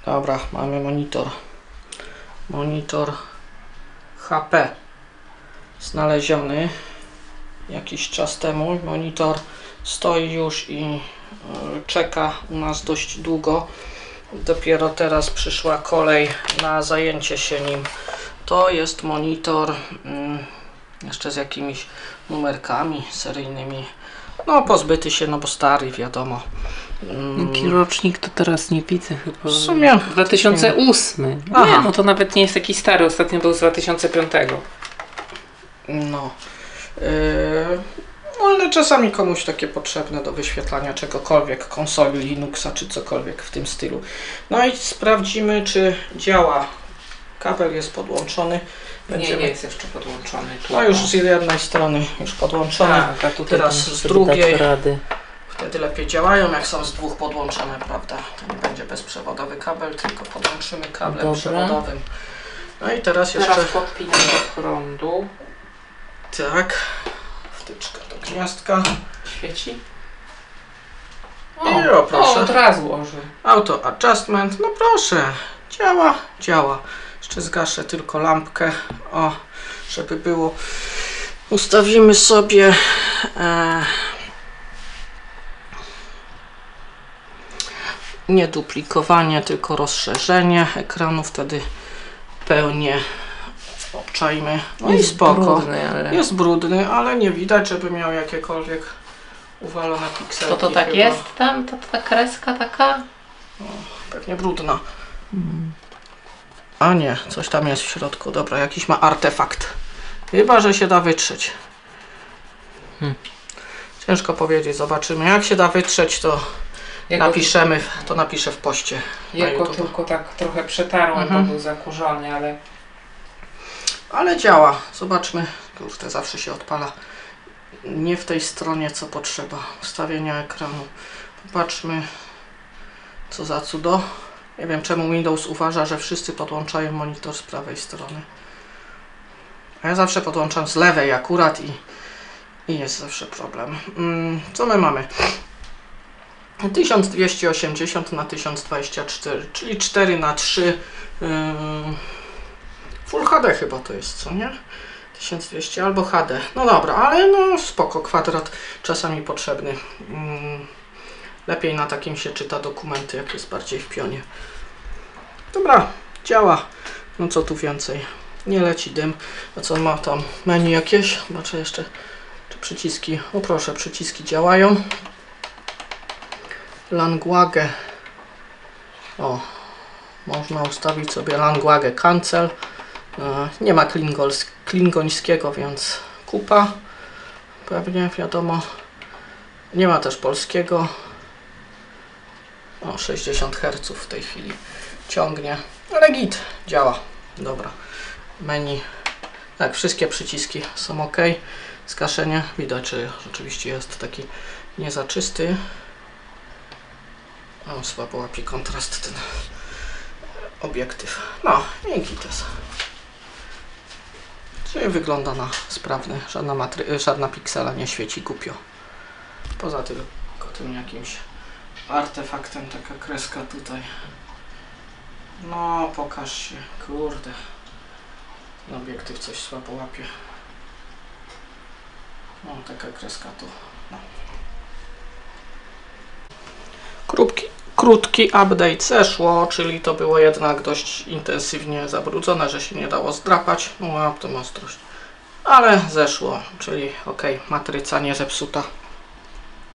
Dobra, mamy monitor. Monitor HP znaleziony jakiś czas temu. Monitor stoi już i czeka u nas dość długo. Dopiero teraz przyszła kolej na zajęcie się nim. To jest monitor jeszcze z jakimiś numerkami seryjnymi. No pozbyty się, no bo stary, wiadomo. Jaki rocznik to teraz nie widzę chyba. W sumie 2008. Aha. Nie, no to nawet nie jest taki stary. Ostatnio był z 2005. No. No ale czasami komuś takie potrzebne do wyświetlania czegokolwiek, konsoli Linuxa czy cokolwiek w tym stylu. No i sprawdzimy, czy działa. Kabel jest podłączony. Nie jest jeszcze podłączony. No już z jednej strony już podłączony. Tak, a tutaj teraz z drugiej. Rady. Wtedy lepiej działają, jak są z dwóch podłączone, prawda? To nie będzie bezprzewodowy kabel, tylko podłączymy kablem przewodowym. No i teraz jeszcze... Teraz podpinam do prądu. Tak. Wtyczka do gniazdka. Świeci? O, proszę. O, od razu łoży. Auto adjustment, no proszę. Działa, działa. Jeszcze zgaszę tylko lampkę. O, żeby było. Ustawimy sobie... nie duplikowanie, tylko rozszerzenie ekranu, wtedy pełnię obczajmy. No i spoko. Brudny, ale... Jest brudny, ale nie widać, żeby miał jakiekolwiek uwalone pikselki. To tak chyba. jest tam, ta kreska taka? O, pewnie brudna. A nie, coś tam jest w środku. Dobra, jakiś ma artefakt. Chyba że się da wytrzeć. Ciężko powiedzieć, zobaczymy. Jak się da wytrzeć, to napiszemy, to napiszę w poście. Ja go tylko tak trochę przetarłam, bo był zakurzony, ale... Ale działa. Zobaczmy. Kurde, zawsze się odpala. Nie w tej stronie, co potrzeba. Ustawienia ekranu. Popatrzmy, co za cudo. Nie wiem, czemu Windows uważa, że wszyscy podłączają monitor z prawej strony. A ja zawsze podłączam z lewej akurat i jest zawsze problem. Co my mamy? 1280 na 1024, czyli 4:3. Full HD chyba to jest, co nie? 1200 albo HD. No dobra, ale no spoko, kwadrat czasami potrzebny. Lepiej na takim się czyta dokumenty, jak jest bardziej w pionie. Dobra, działa. No co tu więcej? Nie leci dym. A co ma tam? Menu jakieś? Zobaczę jeszcze, czy przyciski. O proszę, przyciski działają. Language. O, można ustawić sobie language cancel. Nie ma klingońskiego, więc kupa. Pewnie, wiadomo. Nie ma też polskiego. O, 60 Hz w tej chwili ciągnie. Ale git, działa. Dobra. Menu. Tak, wszystkie przyciski są ok. Zgaszenie. Widać, że rzeczywiście jest taki niezaczysty. O, słabo łapie kontrast ten obiektyw. No, i gites. Czyli wygląda na sprawny. Żadna piksela nie świeci głupio. Poza tylko tym jakimś artefaktem, taka kreska tutaj. No, pokaż się. Kurde. Ten obiektyw coś słabo łapie. No, taka kreska tu. No. Krótki update zeszło, czyli to było jednak dość intensywnie zabrudzone, że się nie dało zdrapać. No, łap tą ostrość. Ale zeszło, czyli ok, matryca nie zepsuta.